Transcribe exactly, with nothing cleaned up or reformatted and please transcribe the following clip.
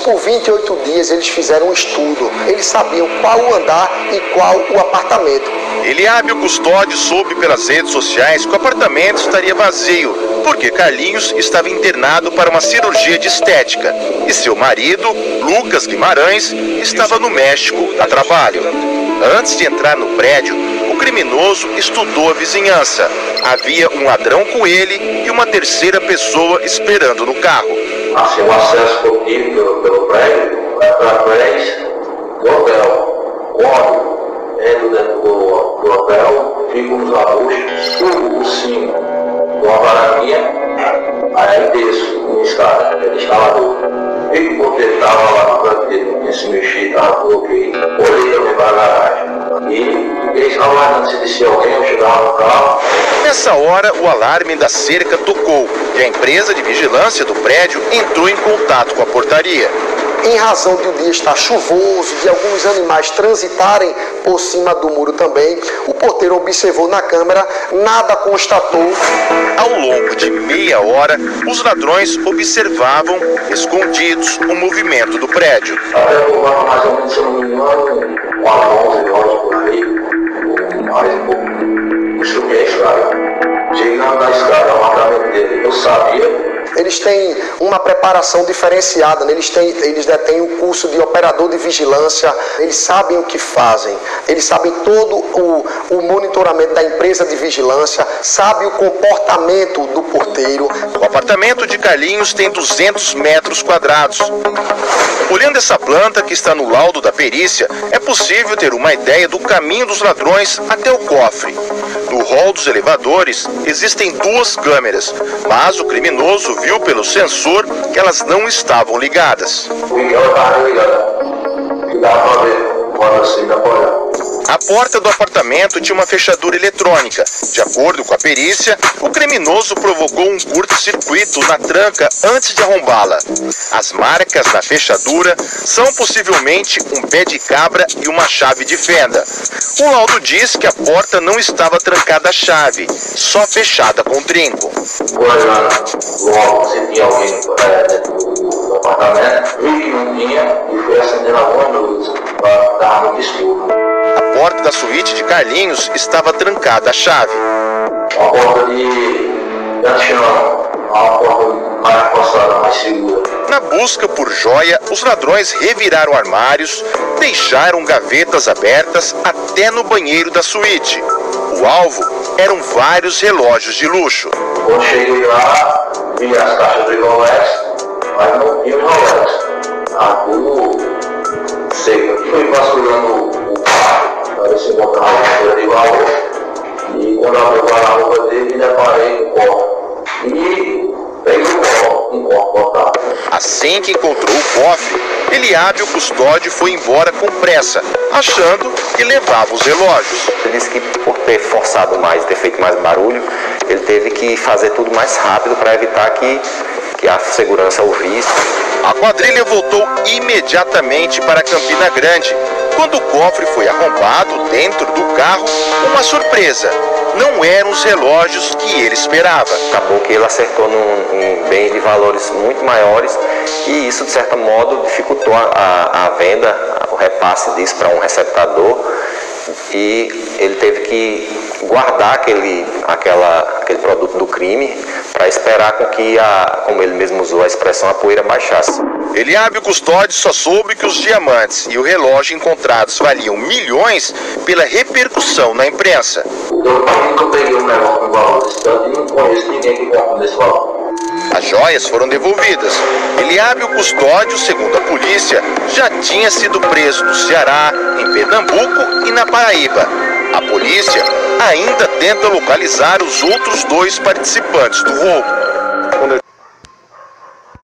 por vinte e oito dias eles fizeram um estudo. Eles sabiam qual o andar e qual o apartamento. Eliábio Custódio soube pelas redes sociais que o apartamento estaria vazio, porque Carlinhos estava internado para uma cirurgia de estética e seu marido, Lucas Guimarães, estava no México a trabalho. Antes de entrar no prédio, o criminoso estudou a vizinhança. Havia um ladrão com ele e uma terceira pessoa esperando no carro. Assim, o acesso que eu tive pelo, pelo prédio é através do hotel. Quando entro dentro do, do hotel, fico nos arbustos, subo por cima de uma varandinha, aí desço no escada, no instalador. Fico porque estava lá no canteiro, não tinha se mexido, estava coloquei, olhei também para a garagem. E fiquei aguardando se descia alguém, eu chegava no carro. Nessa hora, o alarme da cerca tocou e a empresa de vigilância do prédio entrou em contato com a portaria. Em razão de o dia estar chuvoso, de alguns animais transitarem por cima do muro também, o porteiro observou na câmera, nada constatou. Ao longo de meia hora, os ladrões observavam, escondidos, o movimento do prédio. Até por lá, mais ou menos, se não me engano, quase onze horas por aí, ou mais um pouco, subi a escada. Chegando na escada, o apartamento dele, eu sabia. Eles têm uma preparação diferenciada, né? eles, têm, eles detêm o curso de operador de vigilância, eles sabem o que fazem, eles sabem todo o, o monitoramento da empresa de vigilância, sabem o comportamento do porteiro. O apartamento de Carlinhos tem duzentos metros quadrados. Olhando essa planta que está no laudo da perícia, é possível ter uma ideia do caminho dos ladrões até o cofre. No hall dos elevadores existem duas câmeras, mas o criminoso viu pelo sensor que elas não estavam ligadas. A porta do apartamento tinha uma fechadura eletrônica. De acordo com a perícia, o criminoso provocou um curto-circuito na tranca antes de arrombá-la. As marcas na fechadura são possivelmente um pé de cabra e uma chave de fenda. O laudo diz que a porta não estava trancada à chave, só fechada com trinco. Logo, se tinha alguém dentro do apartamento, vi que não tinha e fui acendendo algumas luzes para dar muito escuro. A porta da suíte de Carlinhos estava trancada à chave. Uma porta de antichão, uma porta mais passada, mais segura. Na busca por joia, os ladrões reviraram armários, deixaram gavetas abertas até no banheiro da suíte. O alvo eram vários relógios de luxo. Quando cheguei lá, vi as caixas de Rolex, mas não tinha Rolex. Ah, tudo seco. Fui vasculhando o quarto, para ver se encontrava uma coisa de valor. E quando eu abri o guarda-roupa dele, me deparei com o copo. E peguei o copo, um copo botado. Assim que encontrou o cofre, Eliábio Custódio foi embora com pressa, achando que levava os relógios. Ele disse que por ter forçado mais, ter feito mais barulho, ele teve que fazer tudo mais rápido para evitar que, que a segurança o visse. A quadrilha voltou imediatamente para Campina Grande. Quando o cofre foi arrombado dentro do carro, uma surpresa. Não eram os relógios que ele esperava. Acabou que ele acertou num, em bens de valores muito maiores e isso, de certo modo, dificultou a, a, a venda, o repasse disso para um receptador e ele teve que guardar aquele, aquela, aquele produto do crime para esperar com que, a, como ele mesmo usou a expressão, a poeira baixasse. Eliábio Custódio só soube que os diamantes e o relógio encontrados valiam milhões pela repercussão na imprensa. Eu nunca peguei um negócio com valor desse tanto e não conheço ninguém que compra desse valor. As joias foram devolvidas. Eliábio Custódio, segundo a polícia, já tinha sido preso no Ceará, em Pernambuco e na Paraíba. A polícia ainda tenta localizar os outros dois participantes do roubo.